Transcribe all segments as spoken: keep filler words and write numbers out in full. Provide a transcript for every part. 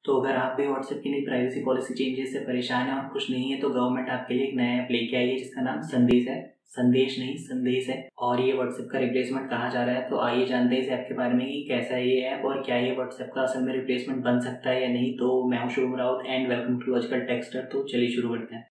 तो अगर आप भी व्हाट्सएप की नई प्राइवेसी पॉलिसी चेंजेस से परेशान हैं और खुश नहीं है तो गवर्नमेंट आपके लिए एक नया ऐप लेके आई है जिसका नाम संदेश है। संदेश नहीं संदेश है और ये व्हाट्सएप का रिप्लेसमेंट कहा जा रहा है। तो आइए जानते हैं इस ऐप के बारे में कि कैसा है ये ऐप और क्या ये व्हाट्सएप का असल में रिप्लेसमेंट बन सकता है या नहीं। तो मैं हूं Shubham Raut and welcome to Logical Texter. तो चलिए शुरू करते हैं।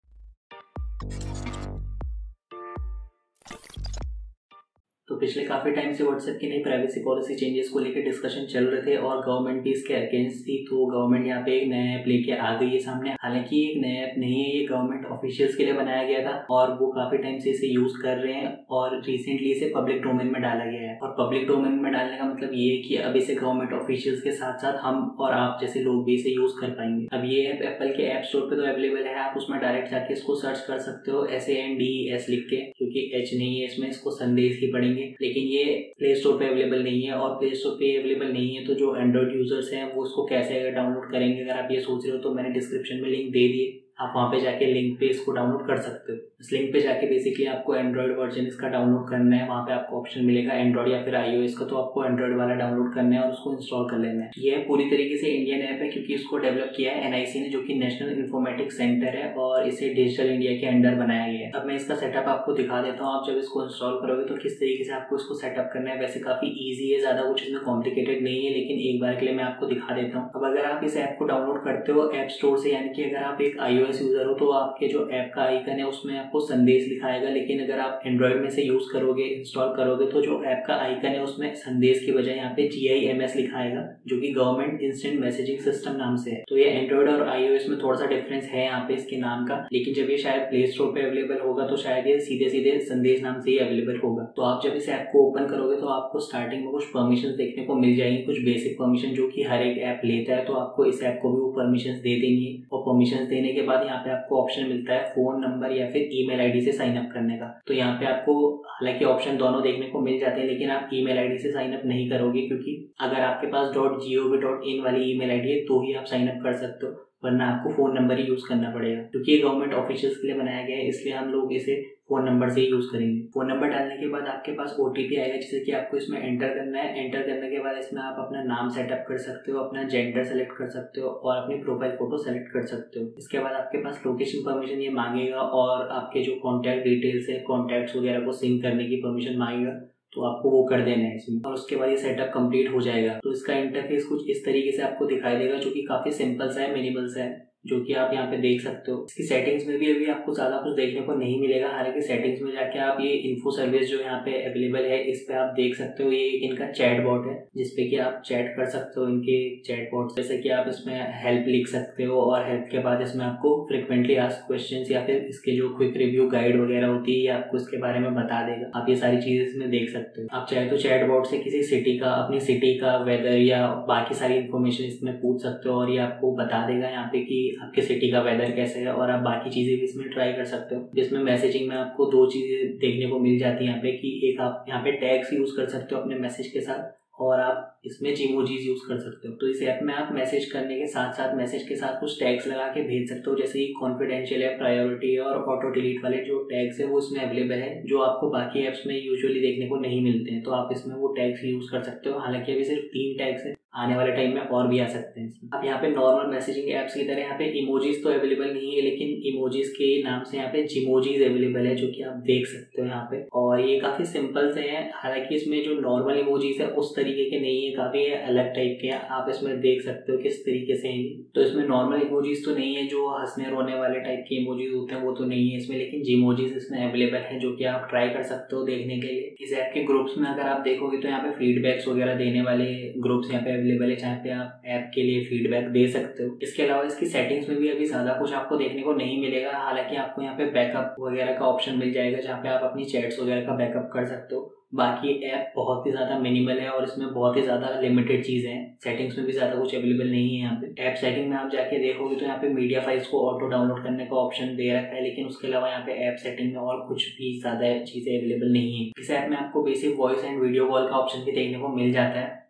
तो पिछले काफ़ी टाइम से व्हाट्सएप की नई प्राइवेसी पॉलिसी चेंजेस को लेकर डिस्कशन चल रहे थे और गवर्नमेंट भी इसके अगेंस्ट थी। तो गवर्नमेंट यहाँ पे एक नया ऐप लेके आ गई है सामने। हालांकि एक नया ऐप नहीं है, ये गवर्नमेंट ऑफिशियल्स के लिए बनाया गया था और वो काफ़ी टाइम से इसे यूज़ कर रहे हैं और रिसेंटली इसे पब्लिक डोमेन में डाला गया है। और पब्लिक डोमेन में डालने का मतलब ये है कि अब इसे गवर्नमेंट ऑफिशियल्स के साथ साथ हम और आप जैसे लोग भी इसे यूज़ कर पाएंगे। अब ये ऐप एप्पल के ऐप स्टोर पे तो अवेलेबल है, आप उसमें डायरेक्ट जाके इसको सर्च कर सकते हो S A N D S लिख के, क्योंकि एच नहीं है इसमें, इसको संदेश ही पढ़ेंगे। लेकिन ये प्ले स्टोर पे अवेलेबल नहीं है और प्ले स्टोर पे अवेलेबल नहीं है तो जो एंड्रॉइड यूजर्स हैं वो उसको कैसे अगर डाउनलोड करेंगे, अगर आप ये सोच रहे हो तो मैंने डिस्क्रिप्शन में लिंक दे दिए, आप वहाँ पे जाके लिंक पे इसको डाउनलोड कर सकते हो। इस लिंक पे जाके बेसिकली आपको एंड्रॉइड वर्जन इसका डाउनलोड करना है। वहाँ पे आपको ऑप्शन मिलेगा एंड्रॉइड या फिर आईओएस का, तो आपको एंड्रॉइड वाला डाउनलोड करना है और उसको इंस्टॉल कर लेना है। ये पूरी तरीके से इंडियन ऐप है क्योंकि इसको डेवलप किया है एनआईसी ने, जो कि नेशनल इन्फॉर्मेटिक्स सेंटर है और इसे डिजिटल इंडिया के अंडर बनाया गया है। अब मैं इसका सेटअप आपको दिखा देता हूँ। आप जब इसको इंस्टॉल करोगे तो किस तरीके से आपको इसको सेटअप करना है। वैसे काफी ईजी है, ज्यादा कुछ इसमें कॉम्प्लिकेटेड नहीं है, लेकिन एक बार के लिए मैं आपको दिखा देता हूँ। अब अगर आप इस ऐप को डाउनलोड करते हो ऐप स्टोर से, यानी कि अगर आप एक आईओएस यूजर हो तो आपके जो ऐप का आइकन है उसमें आपको संदेश लिखाएगा। लेकिन अगर आप एंड्रॉइड में से यूज करोगे, इंस्टॉल करोगे, तो जो ऐप का आइकन है उसमें संदेश की बजाय यहाँ पे जी आई एम एस लिखाएगा, जो कि गवर्नमेंट इंस्टेंट मैसेजिंग सिस्टम नाम से है। तो ये एंड्रॉइड और आईओएस में थोड़ा सा डिफरेंस है यहाँ पे इसके नाम का, लेकिन जब ये शायद प्ले स्टोर पे अवेलेबल होगा तो शायद ये सीधे सीधे संदेश नाम से ही अवेलेबल होगा। तो आप जब इस ऐप को ओपन करोगे तो आपको स्टार्टिंग में कुछ परमिशन देखने को मिल जाएंगी, कुछ बेसिक परमिशन जो कि हर एक ऐप लेता है। तो आपको इस ऐप को भी वो परमिशन दे देनी है और परमिशन देने के बाद यहाँ पे आपको ऑप्शन मिलता है फोन नंबर या फिर ईमेल आईडी से साइन अप करने का। तो यहाँ पे आपको हालांकि ऑप्शन दोनों देखने को मिल जाते हैं, लेकिन आप ईमेल आईडी से साइन अप नहीं करोगे, क्योंकि अगर आपके पास dot G O V dot in वाली ईमेल आईडी है तो ही आप साइन अप कर सकते हो, वरना आपको फोन नंबर ही यूज करना पड़ेगा। क्योंकि ये गवर्नमेंट ऑफिशियल्स के लिए बनाया गया है, इसलिए हम लोग इसे फोन नंबर से ही यूज करेंगे। फोन नंबर डालने के बाद आपके पास ओटीपी आएगा, जिसे कि आपको इसमें एंटर करना है। एंटर करने के बाद इसमें आप अपना नाम सेटअप कर सकते हो, अपना जेंडर सेलेक्ट कर सकते हो और अपनी प्रोफाइल फोटो सेलेक्ट कर सकते हो। इसके बाद आपके पास लोकेशन परमिशन ये मांगेगा और आपके जो कॉन्टैक्ट डिटेल्स है, कॉन्टैक्ट्स वगैरह को सिंक करने की परमिशन मांगेगा, तो आपको वो कर देना है इसमें और उसके बाद ये सेटअप कंप्लीट हो जाएगा। तो इसका इंटरफेस कुछ इस तरीके से आपको दिखाई देगा, जो कि काफी सिंपल सा है, मिनिमल सा है, जो कि आप यहाँ पे देख सकते हो। इसकी सेटिंग्स में भी अभी आपको ज्यादा कुछ देखने को नहीं मिलेगा। हालांकि सेटिंग्स में जाके आप ये इन्फो सर्विस जो यहाँ पे अवेलेबल है इस पे आप देख सकते हो। ये इनका चैट बॉट है जिसपे कि आप चैट कर सकते हो इनके चैट बॉट, जैसे कि आप इसमें हेल्प लिख सकते हो और हेल्प के बाद इसमें आपको फ्रिक्वेंटली आस्क्ड क्वेश्चंस या फिर इसके जो क्विक रिव्यू गाइड वगैरह होती है ये आपको इसके बारे में बता देगा। आप ये सारी चीजें इसमें देख सकते हो। आप चाहे तो चैट बॉट से किसी सिटी का, अपनी सिटी का वेदर या बाकी सारी इन्फॉर्मेशन इसमें पूछ सकते हो और ये आपको बता देगा यहाँ पे कि आपके सिटी का वेदर कैसे है। और आप बाकी चीजें भी इसमें ट्राई कर सकते हो, जिसमें मैसेजिंग में आपको दो चीजें देखने को मिल जाती है यहाँ पे, कि एक आप यहाँ पे टैग्स यूज कर सकते हो अपने मैसेज के साथ और आप इसमें इमोजीज यूज कर सकते हो। तो इस ऐप में आप मैसेज करने के साथ साथ मैसेज के साथ कुछ टैग्स लगा के भेज सकते हो, जैसे कि कॉन्फिडेंशियल है, प्रायोरिटी है और ऑटो डिलीट वाले जो टैग्स है वो इसमें अवेलेबल है, जो आपको बाकी ऐप्स में यूजुअली देखने को नहीं मिलते हैं। तो आप इसमें वो टैग्स यूज कर सकते हो। हालांकि अभी सिर्फ तीन टैग्स है, आने वाले टाइम में और भी आ सकते हैं इसमें। अब यहाँ पे नॉर्मल मैसेजिंग एप्स की तरह यहाँ पे इमोजीज तो अवेलेबल नहीं है, लेकिन इमोजीज के नाम से यहाँ पे जिमोजीज अवेलेबल है, जो कि आप देख सकते हो यहाँ पे। और ये काफी सिंपल से हैं। हालांकि इसमें जो नॉर्मल इमोजीज है उस तरीके के नहीं है, काफी अलग टाइप के। आप इसमें देख सकते हो किस तरीके से हैं। तो इसमें नॉर्मल इमोजीज तो नहीं है, जो हंसने रोने वाले टाइप के इमोजीज होते हैं वो तो नहीं है इसमें, लेकिन जिमोजीज इसमें अवेलेबल है, जो कि आप ट्राई कर सकते हो देखने के लिए। इस ऐप के ग्रुप्स में अगर आप देखोगे तो यहाँ पे फीडबैक्स वगैरह देने वाले ग्रुप्स यहाँ पे अवेलेबल है, जहाँ पे आप ऐप के लिए फीडबैक दे सकते हो। इसके अलावा इसकी सेटिंग्स में भी अभी ज्यादा कुछ आपको देखने को नहीं मिलेगा। हालांकि आपको यहाँ पे बैकअप वगैरह का ऑप्शन मिल जाएगा, जहाँ पे आप अपनी चैट्स वगैरह का बैकअप कर सकते हो। बाकी ऐप बहुत ही ज्यादा मिनिमल है और इसमें बहुत ही ज्यादा लिमिटेड चीजें हैं। सेटिंग्स में भी ज्यादा कुछ अवेलेबल नहीं है यहाँ पे। ऐप सेटिंग में आप जाके देखोगे तो यहाँ पे मीडिया फाइल्स को ऑटो डाउनलोड करने का ऑप्शन दे रखा है, लेकिन उसके अलावा यहाँ पे ऐप सेटिंग में और कुछ भी ज्यादा चीजें अवेलेबल नहीं है। इस ऐप में आपको basic voice and video call का ऑप्शन भी देखने को मिल जाता है।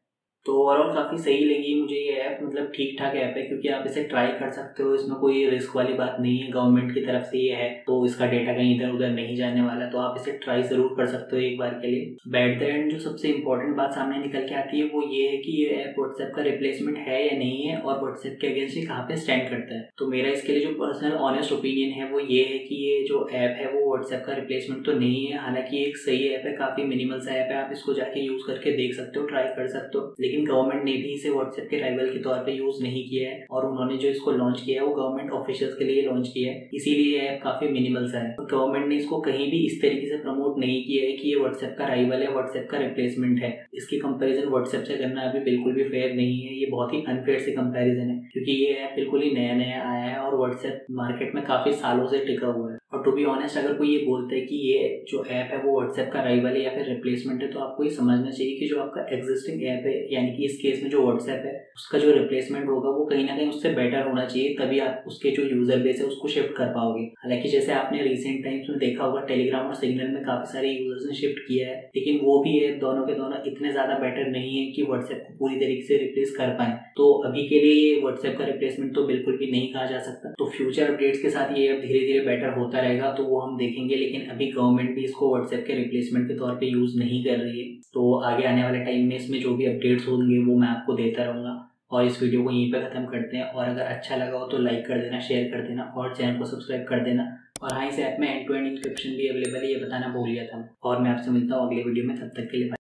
तो ओवरऑल काफ़ी सही लगी मुझे ये ऐप, मतलब ठीक ठाक ऐप है क्योंकि आप इसे ट्राई कर सकते हो, इसमें कोई रिस्क वाली बात नहीं है, गवर्नमेंट की तरफ से ये है तो इसका डेटा कहीं इधर उधर नहीं जाने वाला, तो आप इसे ट्राई ज़रूर कर सकते हो एक बार के लिए। बैट द एंड जो सबसे इंपॉर्टेंट बात सामने निकल के आती है वो ये है कि ये ऐप व्हाट्सएप का रिप्लेसमेंट है या नहीं है और व्हाट्सएप के अगेंस्ट कहाँ पे स्टैंड करता है। तो मेरा इसके लिए जो पर्सनल ऑनेस्ट ओपिनियन है वो ये है कि ये जो ऐप है वो व्हाट्सएप का रिप्लेसमेंट तो नहीं है। हालांकि एक सही ऐप है, काफ़ी मिनिमल सा ऐप है, आप इसको जाके यूज़ करके देख सकते हो, ट्राई कर सकते हो, लेकिन गवर्नमेंट ने भी इसे व्हाट्सएप के राइवल के तौर पे यूज़ नहीं किया है और उन्होंने जो इसको लॉन्च किया है वो गवर्नमेंट ऑफिशियल्स के लिए लॉन्च किया है, इसीलिए ये ऐप काफ़ी मिनिमल सा है। गवर्नमेंट ने इसको कहीं भी इस तरीके से प्रमोट नहीं किया है कि ये व्हाट्सएप का राइवल है, व्हाट्सएप का रिप्लेसमेंट है। इसकी कंपैरिजन व्हाट्सएप से करना अभी बिल्कुल भी फेयर नहीं है, ये बहुत ही अनफेयर से कंपैरिजन है क्योंकि ये ऐप बिल्कुल ही नया नया आया है और व्हाट्सएप मार्केट में काफ़ी सालों से टिका हुआ है। और टू बी ऑनेस्ट अगर कोई ये बोलता है कि ये जो ऐप है वो व्हाट्सएप का राइवल है या फिर रिप्लेसमेंट है, तो आपको ये समझना चाहिए कि जो आपका एग्जिस्टिंग ऐप है, यानी कि इस केस में जो व्हाट्सएप है, उसका जो रिप्लेसमेंट होगा वो कहीं ना कहीं उससे बेटर होना चाहिए, तभी आप उसके जो यूजर बेस है उसको शिफ्ट कर पाओगे। हालांकि जैसे आपने रिसेंट टाइम्स में देखा होगा टेलीग्राम और सिग्नल में काफी सारे यूजर्स ने शिफ्ट किया है, लेकिन वो भी ऐप दोनों के दोनों इतने ज्यादा बेटर नहीं है कि व्हाट्सएप को पूरी तरीके से रिप्लेस कर पाए। तो अभी के लिए ये व्हाट्सएप का रिप्लेसमेंट तो बिल्कुल भी नहीं कहा जा सकता। तो फ्यूचर अपडेट्स के साथ ये ऐप धीरे धीरे बेटर होता रहेगा तो वो हम देखेंगे, लेकिन अभी गवर्नमेंट भी इसको व्हाट्सएप के रिप्लेसमेंट के तौर पे यूज़ नहीं कर रही है। तो आगे आने वाले टाइम में इसमें जो भी अपडेट्स होंगे वो मैं आपको देता रहूँगा। और इस वीडियो को यहीं पे ख़त्म करते हैं, और अगर अच्छा लगा हो तो लाइक कर देना, शेयर कर देना और चैनल को सब्सक्राइब कर देना। और हाँ, इस ऐप में एंड टू एंड इंक्रिप्शन भी अवेलेबल है, ये बताना भूल गया था। और मैं आपसे मिलता हूँ अगले वीडियो में, तब तक के लिए बाय।